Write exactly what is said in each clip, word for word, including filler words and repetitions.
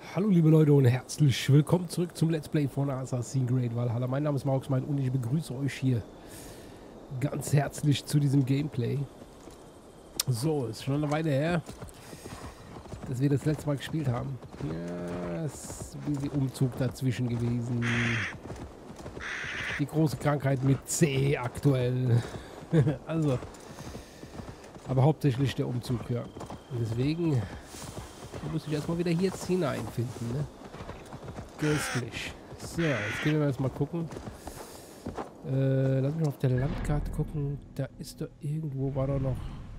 Hallo liebe Leute und herzlich willkommen zurück zum Let's Play von Assassin's Creed Valhalla. Mein Name ist Marksman und ich begrüße euch hier ganz herzlich zu diesem Gameplay. So, ist schon eine Weile her, dass wir das letzte Mal gespielt haben. Ja, es ist ein bisschen Umzug dazwischen gewesen. Die große Krankheit mit C aktuell. Also, aber hauptsächlich der Umzug, ja. Und deswegen muss ich erstmal wieder hier jetzt hineinfinden, ne? Köstlich. So, jetzt gehen wir erstmal gucken. Äh, lass mich mal auf der Landkarte gucken. Da ist doch irgendwo, war doch noch.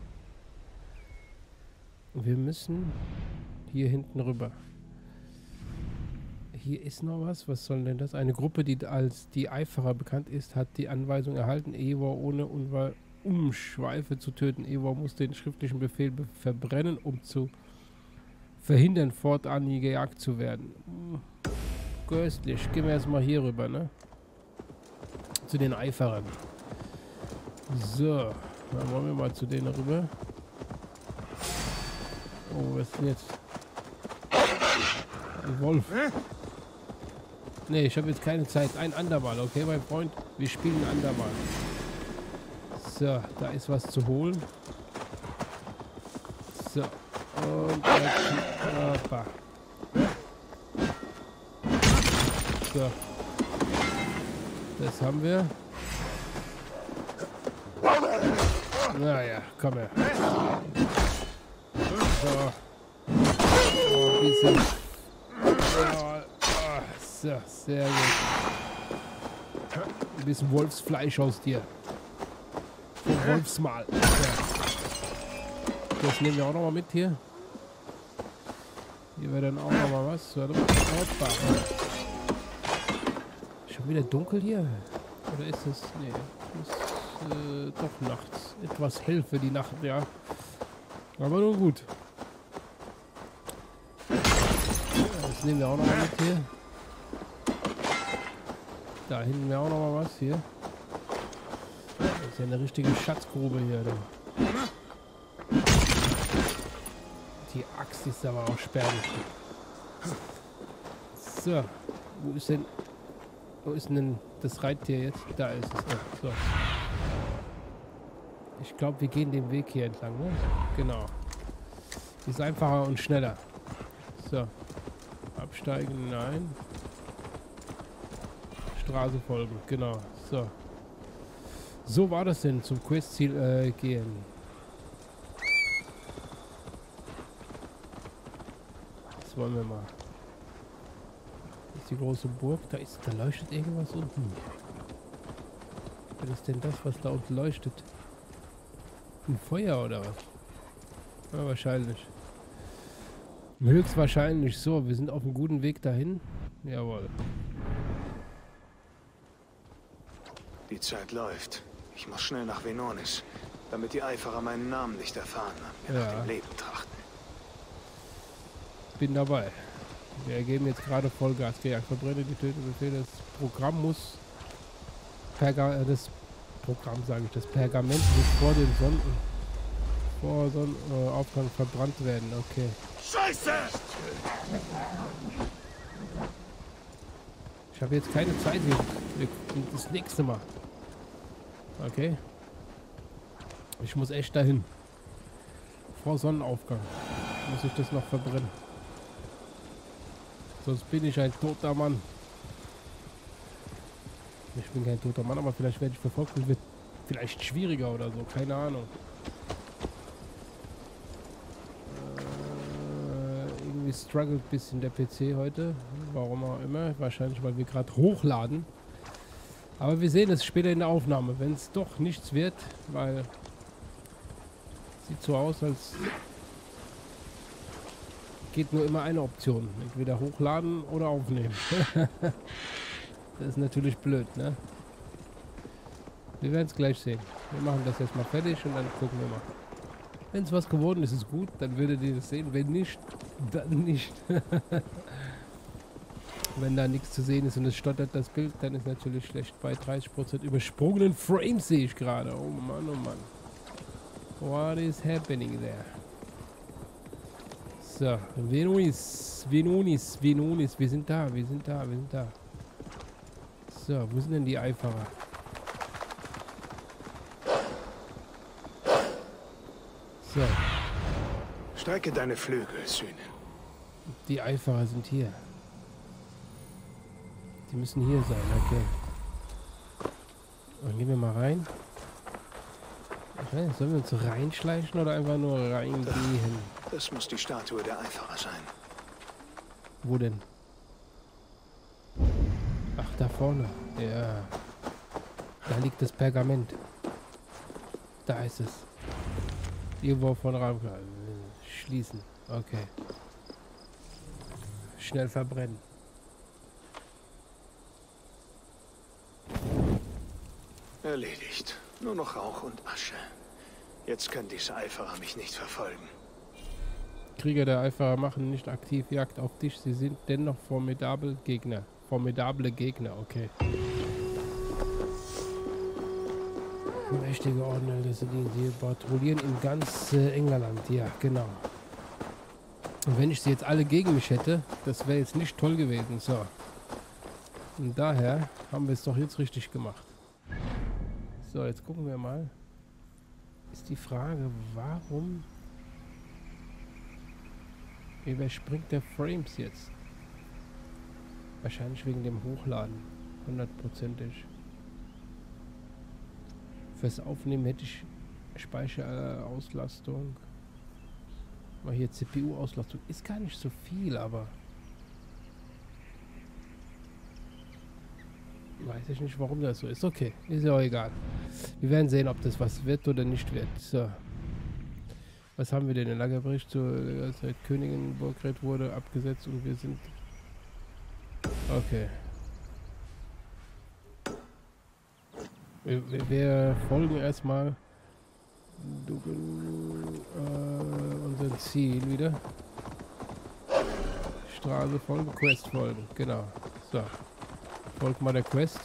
Wir müssen hier hinten rüber. Hier ist noch was. Was soll denn das? Eine Gruppe, die als die Eiferer bekannt ist, hat die Anweisung erhalten, Eivor ohne Unwahl Umschweife zu töten. Eivor muss den schriftlichen Befehl be verbrennen, um zu verhindern, fortan nie gejagt zu werden. Köstlich. Gehen wir erstmal hier rüber, ne? Zu den Eiferern. So. Dann wollen wir mal zu denen rüber. Oh, was ist denn jetzt? Ein Wolf. Ne, ich habe jetzt keine Zeit. Ein andermal, okay, mein Freund? Wir spielen ein andermal. So, da ist was zu holen. So. Und jetzt, opa. So. Das haben wir. Naja, komm her. So. Oh, ein bisschen. Oh, oh, so, sehr gut. Ein bisschen Wolfsfleisch aus dir. Vom Wolfsmal. So. Das nehmen wir auch noch mal mit hier. Hier wäre dann auch noch mal was. Hoppa. Schon wieder dunkel hier? Oder ist es... Nee, ist äh, doch nachts. Etwas hell für die Nacht, ja. Aber nun gut. Das nehmen wir auch noch mal mit hier. Da hinten wäre auch noch mal was hier. Das ist ja eine richtige Schatzgrube hier. Da. Die Axt ist aber auch sperrig. So, wo ist denn... Wo ist denn das Reittier jetzt? Da ist es doch. So. Ich glaube, wir gehen den Weg hier entlang, ne? Genau. Ist einfacher und schneller. So. Absteigen, nein. Straße folgen, genau. So. So war das denn zum Questziel äh, gehen. Das wollen wir mal. Das ist die große Burg. Da ist, da leuchtet irgendwas unten. Was ist denn das, was da unten leuchtet? Ein Feuer oder was? Ja, wahrscheinlich. Höchstwahrscheinlich. So, wir sind auf einem guten Weg dahin. Jawohl. Die Zeit läuft. Ich muss schnell nach Venonis, damit die Eiferer meinen Namen nicht erfahren und mir Ja. nach dem Leben trachten. Bin dabei. Wir geben jetzt gerade Vollgas gejagt. Verbrenne die Tötebefehle. Das Programm muss Perga äh, das Programm sage ich, das Pergament muss vor dem Sonnen vor Sonnenaufgang äh, verbrannt werden. Okay. Scheiße! Ich habe jetzt keine Zeit. Wir, wir, das nächste Mal. Okay. Ich muss echt dahin. Vor Sonnenaufgang muss ich das noch verbrennen. Sonst bin ich ein toter Mann. Ich bin kein toter Mann, aber vielleicht werde ich verfolgt und wird vielleicht schwieriger oder so. Keine Ahnung. Äh, irgendwie struggelt ein bisschen der P C heute. Warum auch immer. Wahrscheinlich, weil wir gerade hochladen. Aber wir sehen es später in der Aufnahme. Wenn es doch nichts wird, weil... Sieht so aus, als... Geht nur immer eine Option. Entweder hochladen oder aufnehmen. Das ist natürlich blöd, ne? Wir werden es gleich sehen. Wir machen das jetzt mal fertig und dann gucken wir mal. Wenn es was geworden ist, ist gut. Dann würdet ihr das sehen. Wenn nicht, dann nicht. Wenn da nichts zu sehen ist und es stottert das Bild, dann ist natürlich schlecht. Bei dreißig Prozent übersprungenen Frames sehe ich gerade. Oh Mann, oh Mann. What is happening there? So, Venunis, Venunis, Venunis, wir sind da, wir sind da, wir sind da. So, wo sind denn die Eiferer? So. Strecke deine Flügel, Sühnen. Die Eiferer sind hier. Die müssen hier sein, okay. Dann gehen wir mal rein. Okay, sollen wir uns reinschleichen oder einfach nur reingehen? Das muss die Statue der Eiferer sein. Wo denn? Ach, da vorne. Ja. Da liegt das Pergament. Da ist es. Irgendwo von Raum. Schließen. Okay. Schnell verbrennen. Erledigt. Nur noch Rauch und Asche. Jetzt können diese Eiferer mich nicht verfolgen. Krieger der Eiferer machen nicht aktiv Jagd auf dich. Sie sind dennoch formidable Gegner. Formidable Gegner, okay. Mächtige Ordner, das sind die, die patrouillieren in ganz äh, England. Ja, genau. Und wenn ich sie jetzt alle gegen mich hätte, das wäre jetzt nicht toll gewesen. So. Und daher haben wir es doch jetzt richtig gemacht. So, jetzt gucken wir mal. Ist die Frage, warum überspringt der Frames jetzt? Wahrscheinlich wegen dem Hochladen. Hundertprozentig. Fürs Aufnehmen hätte ich Speicherauslastung. Mal hier C P U-Auslastung. Ist gar nicht so viel, aber weiß ich nicht, warum das so ist. Okay, ist ja auch egal. Wir werden sehen, ob das was wird oder nicht wird. So. Was haben wir denn? Der Lagerbericht zur Zeit Königin Burgred wurde abgesetzt und wir sind... Okay. Wir, wir, wir folgen erstmal äh, unserem Ziel wieder. Straße folgen, Quest folgen. Genau. So. Folgt mal der Quest.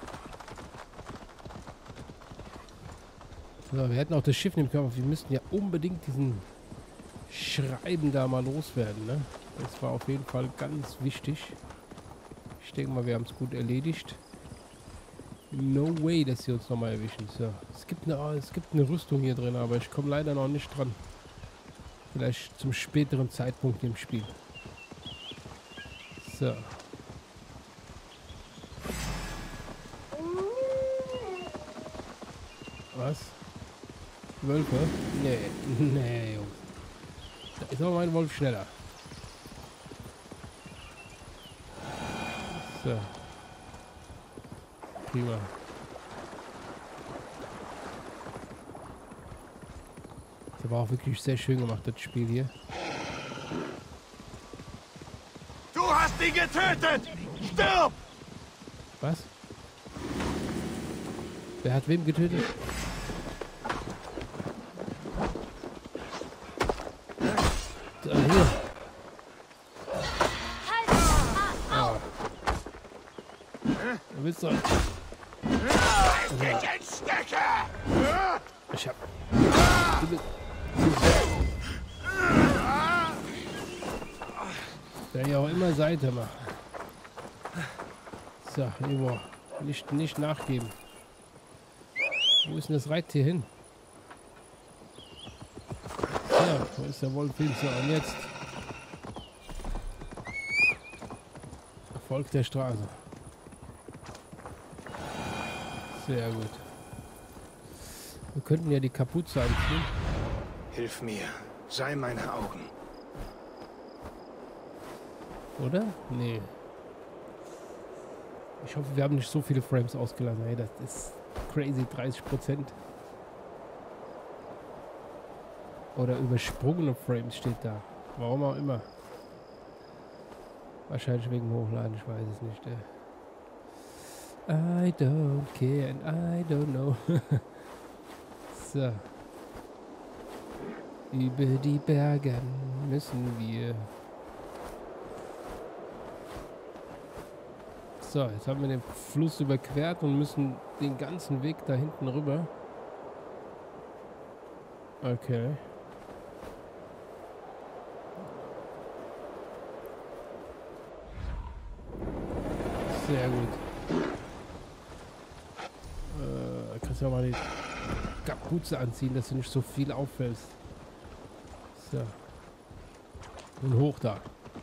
So, wir hätten auch das Schiff nehmen können, aber wir müssten ja unbedingt diesen Schreiben da mal loswerden, ne? Das war auf jeden Fall ganz wichtig. Ich denke mal, wir haben es gut erledigt. No way, dass sie uns nochmal erwischen. So, es gibt eine, es gibt eine Rüstung hier drin, aber ich komme leider noch nicht dran. Vielleicht zum späteren Zeitpunkt im Spiel. So. Was? Wölfe? Nee, nee, Jungs. Da ist aber mein Wolf schneller. So. Prima. Das ist aber auch wirklich sehr schön gemacht, das Spiel hier. Du hast ihn getötet! Stirb! Was? Wer hat wem getötet? Da, hier. Ah. Du willst doch... Ich hab... Du bist... Wer ja auch immer Seite macht. So, irgendwo. Nicht, nicht nachgeben. Wo ist denn das Reittier hin? Ja, wo ist der Wolf hin? So, und jetzt? Folgt der Straße. Sehr gut. Wir könnten ja die Kapuze anziehen. Hilf mir. Sei meine Augen. Oder? Nee. Ich hoffe, wir haben nicht so viele Frames ausgelassen. Hey, das ist crazy. dreißig Prozent. Oder übersprungene Frames steht da. Warum auch immer. Wahrscheinlich wegen Hochladen, ich weiß es nicht. Ey. I don't care and I don't know. So. Über die Berge müssen wir. So, jetzt haben wir den Fluss überquert und müssen den ganzen Weg da hinten rüber. Okay. Sehr gut. Äh, kannst du ja mal die Kapuze anziehen, dass du nicht so viel auffällst. So. Und hoch da.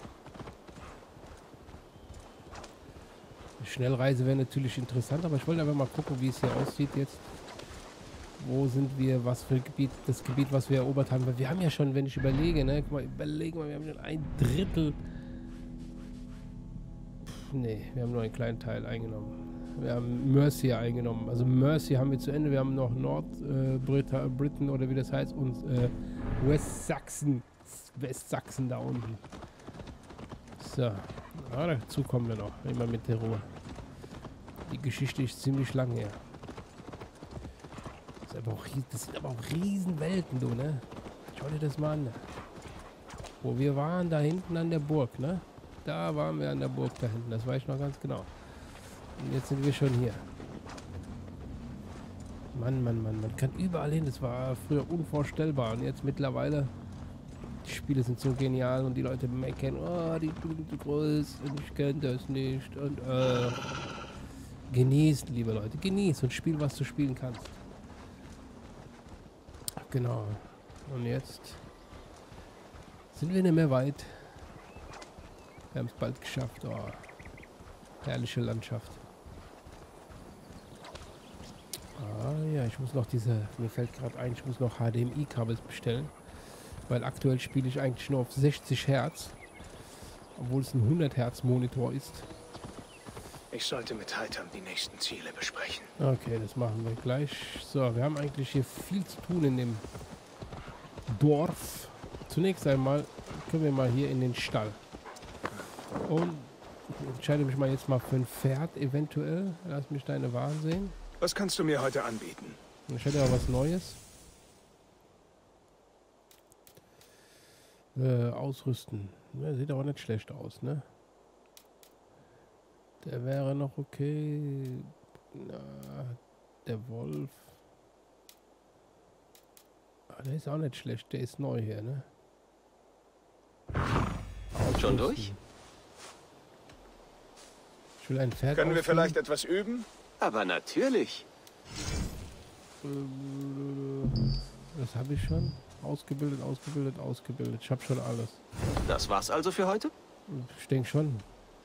Die Schnellreise wäre natürlich interessant, aber ich wollte einfach mal gucken, wie es hier aussieht jetzt. Wo sind wir, was für Gebiet, das Gebiet, was wir erobert haben. Weil wir haben ja schon, wenn ich überlege, ne, guck mal, überlegen wir, wir haben schon ein Drittel. Pff, nee, wir haben nur einen kleinen Teil eingenommen. Wir haben Mercia eingenommen. Also Mercia haben wir zu Ende. Wir haben noch Nordbritain äh, Britain oder wie das heißt und äh, Westsachsen. Westsachsen da unten. So, ah, dazu kommen wir noch. Immer mit der Ruhe. Die Geschichte ist ziemlich lang her. Das, ist aber auch, das sind aber auch Riesenwelten, du, ne? Schau dir das mal an. Wo wir waren, da hinten an der Burg, ne? Da waren wir an der Burg da hinten. Das weiß ich noch ganz genau. Und jetzt sind wir schon hier. Mann, Mann, Mann, man kann überall hin. Das war früher unvorstellbar. Und jetzt mittlerweile, die Spiele sind so genial und die Leute meckern, oh, die sind zu groß und ich kenne das nicht. Und äh, genießt, liebe Leute, genießt und spiel, was du spielen kannst. Genau. Und jetzt sind wir nicht mehr weit. Wir haben es bald geschafft. Oh, herrliche Landschaft. Ah ja, ich muss noch diese, mir fällt gerade ein, ich muss noch H D M I-Kabel bestellen. Weil aktuell spiele ich eigentlich nur auf sechzig Hertz. Obwohl es ein hundert Hertz Monitor ist. Ich sollte mit Haitham die nächsten Ziele besprechen. Okay, das machen wir gleich. So, wir haben eigentlich hier viel zu tun in dem Dorf. Zunächst einmal können wir mal hier in den Stall. Und ich entscheide mich mal jetzt mal für ein Pferd eventuell. Lass mich deine Waren sehen. Was kannst du mir heute anbieten? Ich hätte ja was Neues. Äh, ausrüsten. Ja, sieht aber nicht schlecht aus, ne? Der wäre noch okay. Na, der Wolf. Ah, der ist auch nicht schlecht. Der ist neu hier, ne? Ausrüsten. Schon durch? Ich will ein Pferd Können wir ausführen. vielleicht etwas üben? Aber natürlich. Das habe ich schon. Ausgebildet, ausgebildet, ausgebildet. Ich habe schon alles. Das war's also für heute? Ich denke schon.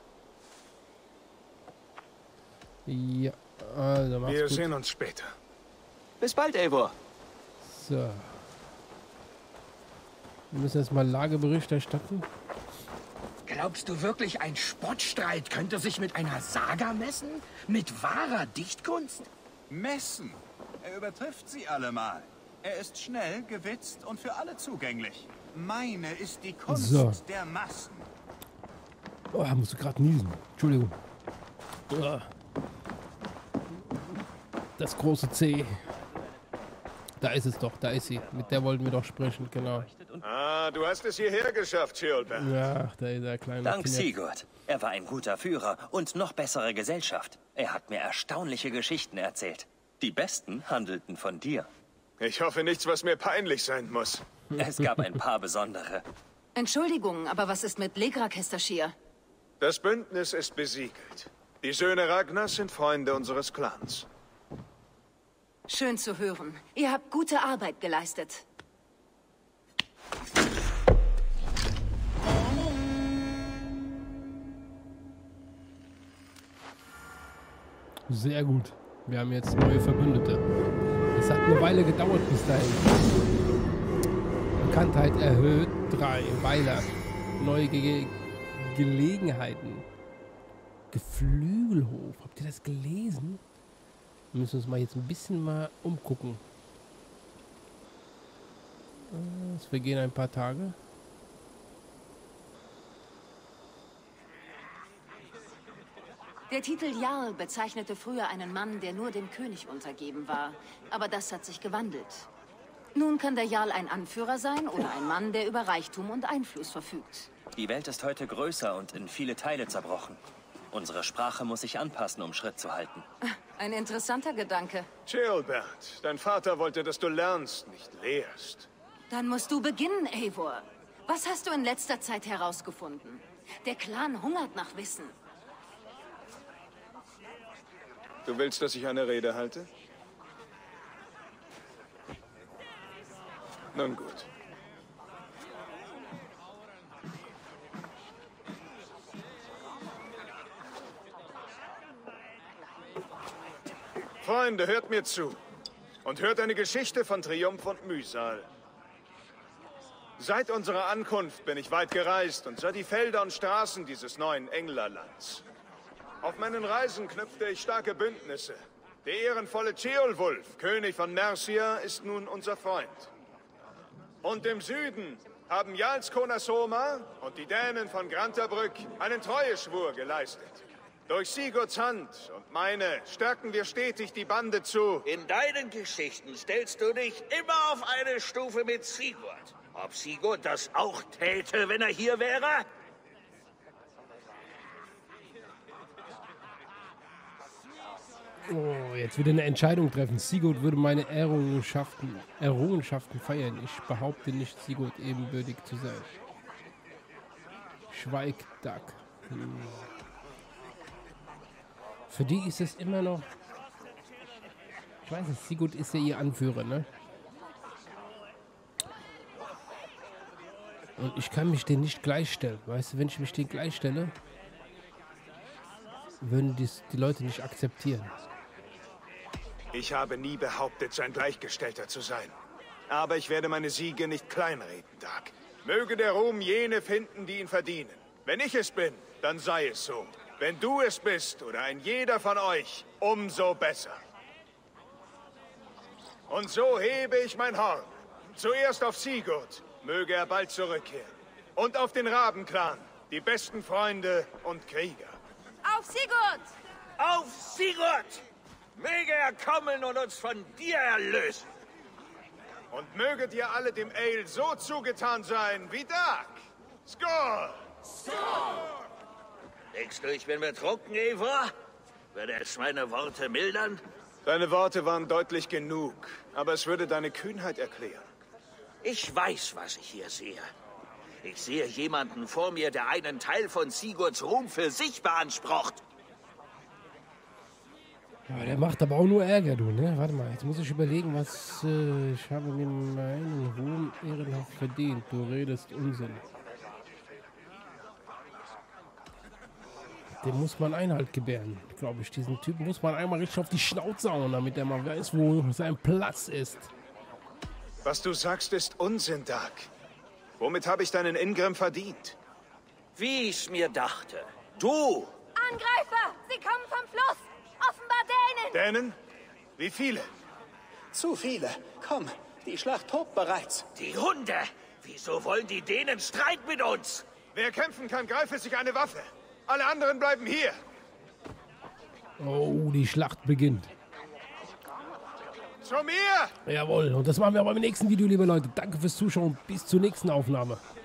Ja, also mach's Wir gut. sehen uns später. Bis bald, Eivor. So. Wir müssen jetzt mal Lagebericht erstatten. Glaubst du wirklich, ein Spottstreit könnte sich mit einer Saga messen? Mit wahrer Dichtkunst? Messen. Er übertrifft sie allemal. Er ist schnell, gewitzt und für alle zugänglich. Meine ist die Kunst So. der Massen. Oh, musst du gerade niesen. Entschuldigung. Oh. Das große C. Da ist es doch, da ist sie. Mit der wollten wir doch sprechen, genau. Ah, du hast es hierher geschafft, Chilbert. Ja, da ist der kleine Dank Knirps. Sigurd. Er war ein guter Führer und noch bessere Gesellschaft. Er hat mir erstaunliche Geschichten erzählt. Die besten handelten von dir. Ich hoffe nichts, was mir peinlich sein muss. Es gab ein paar besondere. Entschuldigung, aber was ist mit Legrakestashir? Das Bündnis ist besiegelt. Die Söhne Ragnars sind Freunde unseres Clans. Schön zu hören. Ihr habt gute Arbeit geleistet. Sehr gut. Wir haben jetzt neue Verbündete. Es hat eine Weile gedauert bis dahin. Bekanntheit erhöht. Drei. Weiler. Neue Ge Gelegenheiten. Geflügelhof. Habt ihr das gelesen? Wir müssen uns mal jetzt ein bisschen mal umgucken. Es vergehen ein paar Tage. Der Titel Jarl bezeichnete früher einen Mann, der nur dem König untergeben war. Aber das hat sich gewandelt. Nun kann der Jarl ein Anführer sein oder ein Mann, der über Reichtum und Einfluss verfügt. Die Welt ist heute größer und in viele Teile zerbrochen. Unsere Sprache muss sich anpassen, um Schritt zu halten. Ein interessanter Gedanke. Chilbert, dein Vater wollte, dass du lernst, nicht lehrst. Dann musst du beginnen, Eivor. Was hast du in letzter Zeit herausgefunden? Der Clan hungert nach Wissen. Du willst, dass ich eine Rede halte? Nun gut. Freunde, hört mir zu. Und hört eine Geschichte von Triumph und Mühsal. Seit unserer Ankunft bin ich weit gereist und sah die Felder und Straßen dieses neuen Englerlands. Auf meinen Reisen knüpfte ich starke Bündnisse. Der ehrenvolle Ceolwulf, König von Mercia, ist nun unser Freund. Und im Süden haben Jarls Konasoma und die Dänen von Grantabrück einen Treueschwur geleistet. Durch Sigurds Hand und meine stärken wir stetig die Bande zu. In deinen Geschichten stellst du dich immer auf eine Stufe mit Sigurd. Ob Sigurd das auch täte, wenn er hier wäre? Oh, jetzt wieder eine Entscheidung treffen. Sigurd würde meine Errungenschaften, Errungenschaften feiern. Ich behaupte nicht, Sigurd ebenbürtig zu sein. Schweig, Duck. Hm. Für die ist es immer noch... Ich weiß nicht, Sigurd ist ja ihr Anführer, ne? Und ich kann mich denen nicht gleichstellen. Weißt du, wenn ich mich denen gleichstelle, würden dies die Leute nicht akzeptieren. Ich habe nie behauptet, sein Gleichgestellter zu sein. Aber ich werde meine Siege nicht kleinreden, Doug. Möge der Ruhm jene finden, die ihn verdienen. Wenn ich es bin, dann sei es so. Wenn du es bist oder ein jeder von euch, umso besser. Und so hebe ich mein Horn. Zuerst auf Sigurd, möge er bald zurückkehren. Und auf den Rabenclan, die besten Freunde und Krieger. Auf Sigurd! Auf Sigurd! Möge er kommen und uns von dir erlösen. Und möget ihr alle dem Ale so zugetan sein wie Doug. Skål! Skål! Denkst du, ich bin betrunken, Eivor? Würde es meine Worte mildern? Deine Worte waren deutlich genug, aber es würde deine Kühnheit erklären. Ich weiß, was ich hier sehe. Ich sehe jemanden vor mir, der einen Teil von Sigurds Ruhm für sich beansprucht. Ja, der macht aber auch nur Ärger, du, ne? Warte mal, jetzt muss ich überlegen, was... Äh, ich habe mir meinen Ruhm ehrenhaft verdient. Du redest Unsinn. Dem muss man Einhalt gebären, glaube ich. Diesen Typen muss man einmal richtig auf die Schnauze hauen, damit er mal weiß, wo sein Platz ist. Was du sagst, ist Unsinn, Doug. Womit habe ich deinen Ingrim verdient? Wie ich's mir dachte. Du! Angreifer! Sie kommen vom Fluss! Offenbar Dänen! Dänen? Wie viele? Zu viele. Komm, die Schlacht tobt bereits. Die Hunde! Wieso wollen die Dänen Streit mit uns? Wer kämpfen kann, greife sich eine Waffe. Alle anderen bleiben hier. Oh, die Schlacht beginnt. Zu mir! Jawohl, und das machen wir aber im nächsten Video, liebe Leute. Danke fürs Zuschauen. Bis zur nächsten Aufnahme.